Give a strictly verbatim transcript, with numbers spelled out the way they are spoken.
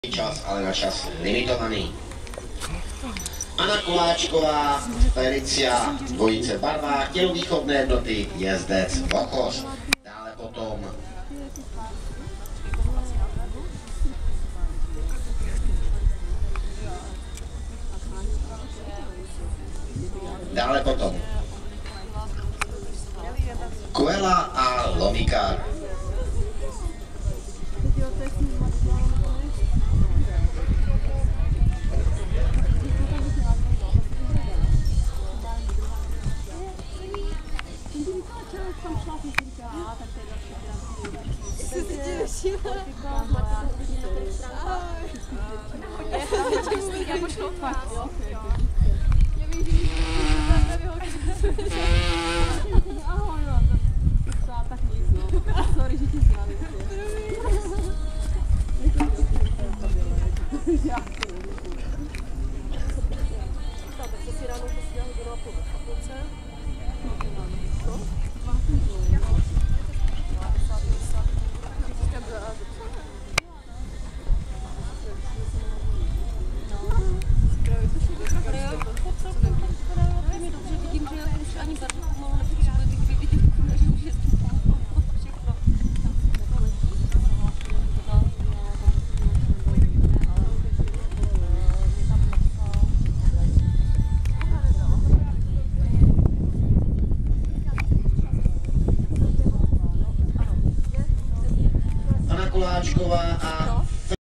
Čas, ale na čas limitovaný. Anna Koláčková, Felicia, dvojice v barvách, tělovýchovné jednoty, jezdec Vochoř. Dále potom Dále potom Kuela a Lomikar. Já pošlu fakt. Ahoj, no. Tak nic, no. Sorry, že ti znali. Tak se si ráno posílá hodinu a půl ve fakulce. Co? Anna Koláčková a